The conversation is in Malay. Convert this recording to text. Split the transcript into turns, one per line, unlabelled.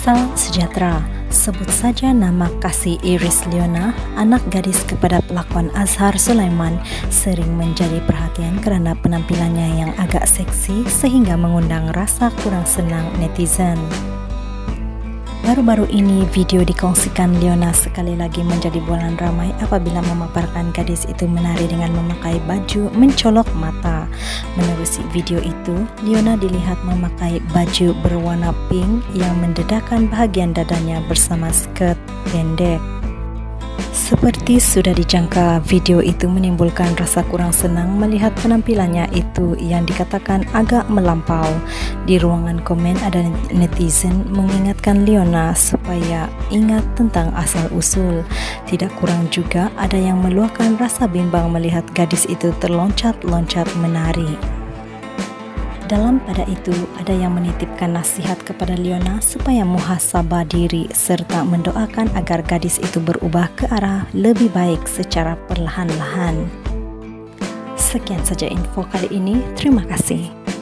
Salam sejahtera. Sebut saja nama Kasih Iris Leona, anak gadis kepada pelakon Azhar Sulaiman, sering menjadi perhatian kerana penampilannya yang agak seksi sehingga mengundang rasa kurang senang netizen. Baru-baru ini video dikongsikan Leona sekali lagi menjadi bualan ramai apabila memaparkan gadis itu menari dengan memakai baju mencolok mata. Menerusi video itu, Leona dilihat memakai baju berwarna pink yang mendedahkan bahagian dadanya bersama skirt pendek. Seperti sudah dijangka, video itu menimbulkan rasa kurang senang melihat penampilannya itu yang dikatakan agak melampau. Di ruangan komen ada netizen mengingatkan Leona supaya ingat tentang asal-usul. Tidak kurang juga ada yang meluahkan rasa bimbang melihat gadis itu terloncat-loncat menari. Dalam pada itu, ada yang menitipkan nasihat kepada Leona supaya muhasabah diri serta mendoakan agar gadis itu berubah ke arah lebih baik secara perlahan-lahan. Sekian saja info kali ini. Terima kasih.